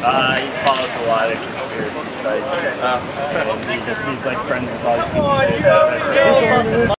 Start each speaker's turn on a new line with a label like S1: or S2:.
S1: He follows a lot of conspiracy sites. And he's like friends with all these people.